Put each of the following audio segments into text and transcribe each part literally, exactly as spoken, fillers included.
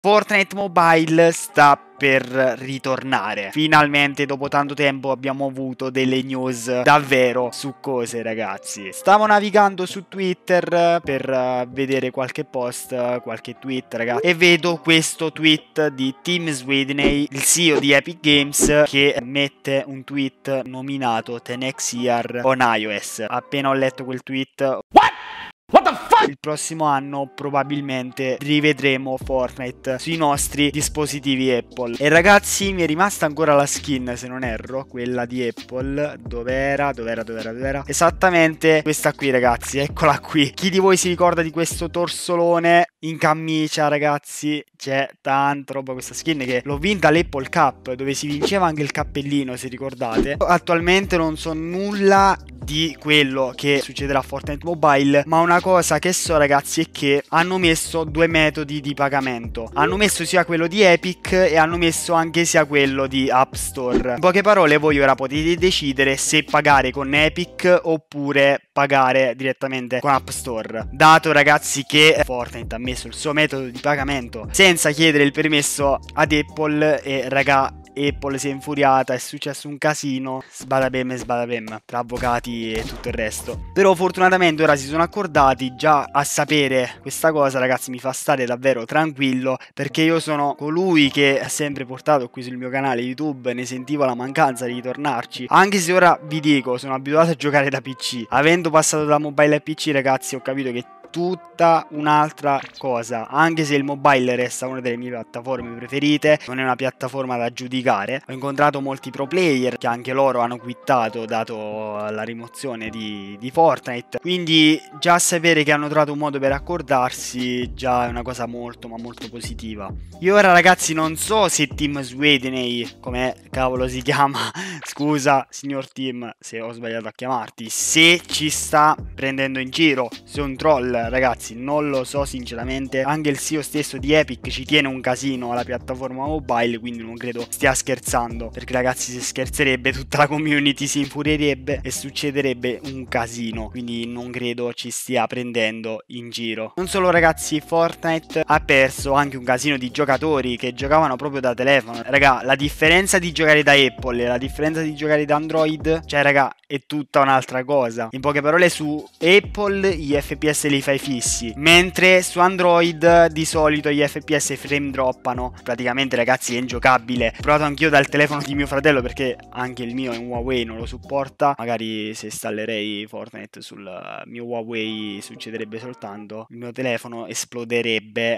Fortnite Mobile sta per ritornare. Finalmente dopo tanto tempo abbiamo avuto delle news davvero succose, ragazzi. Stavo navigando su Twitter per uh, vedere qualche post, qualche tweet, ragazzi, e vedo questo tweet di Tim Sweeney, il C E O di Epic Games, che mette un tweet nominato The Next Year on iOS. Appena ho letto quel tweet, what? What the fuck? Il prossimo anno probabilmente rivedremo Fortnite sui nostri dispositivi Apple. E ragazzi, mi è rimasta ancora la skin, se non erro, quella di Apple. Dov'era? Dov'era? Dov'era? Dov'era? Esattamente questa qui, ragazzi. Eccola qui. Chi di voi si ricorda di questo torsolone in camicia, ragazzi? C'è tanta roba questa skin, che l'ho vinta all'Apple Cup, dove si vinceva anche il cappellino, se ricordate. Attualmente non so nulla di quello che succederà a Fortnite Mobile, ma una cosa che so, ragazzi, è che hanno messo due metodi di pagamento. Hanno messo sia quello di Epic e hanno messo anche sia quello di App Store. In poche parole, voi ora potete decidere se pagare con Epic oppure pagare direttamente con App Store. Dato, ragazzi, che Fortnite ha messo il suo metodo di pagamento senza chiedere il permesso ad Apple, e raga, Apple si è infuriata, è successo un casino, sbadabem e sbadabem, tra avvocati e tutto il resto. Però fortunatamente ora si sono accordati. Già a sapere questa cosa, ragazzi, mi fa stare davvero tranquillo, perché io sono colui che ha sempre portato qui sul mio canale YouTube, ne sentivo la mancanza di ritornarci, anche se ora vi dico, sono abituato a giocare da P C. Avendo passato da mobile a P C, ragazzi, ho capito che tutta un'altra cosa. Anche se il mobile resta una delle mie piattaforme preferite, non è una piattaforma da giudicare. Ho incontrato molti pro player che anche loro hanno quittato dato la rimozione di, di Fortnite, quindi già sapere che hanno trovato un modo per accordarsi già è una cosa molto ma molto positiva. Io ora, ragazzi, non so se Tim Sweeney, come cavolo si chiama, scusa signor Tim se ho sbagliato a chiamarti, se ci sta prendendo in giro, se è un troll. Ragazzi, non lo so sinceramente. Anche il C E O stesso di Epic ci tiene un casino alla piattaforma mobile, quindi non credo stia scherzando, perché, ragazzi, se scherzerebbe tutta la community si infurierebbe e succederebbe un casino, quindi non credo ci stia prendendo in giro. Non solo, ragazzi, Fortnite ha perso anche un casino di giocatori che giocavano proprio da telefono. Raga, la differenza di giocare da Apple e la differenza di giocare da Android, cioè, raga, è tutta un'altra cosa. In poche parole, su Apple gli F P S li fai fissi, mentre su Android di solito gli F P S frame droppano. Praticamente, ragazzi, è ingiocabile. Ho provato anch'io dal telefono di mio fratello, perché anche il mio è un Huawei, non lo supporta. Magari se installerei Fortnite sul mio Huawei succederebbe soltanto, il mio telefono esploderebbe.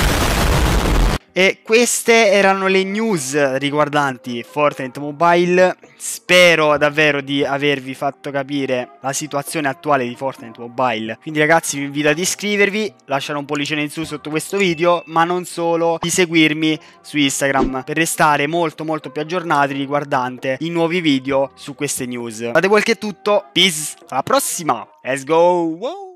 E queste erano le news riguardanti Fortnite Mobile. Spero davvero di avervi fatto capire la situazione attuale di Fortnite Mobile. Quindi, ragazzi, vi invito ad iscrivervi, lasciare un pollicione in su sotto questo video, ma non solo, di seguirmi su Instagram per restare molto molto più aggiornati riguardante i nuovi video su queste news. Fate quel che è tutto, peace, alla prossima, let's go! Wow.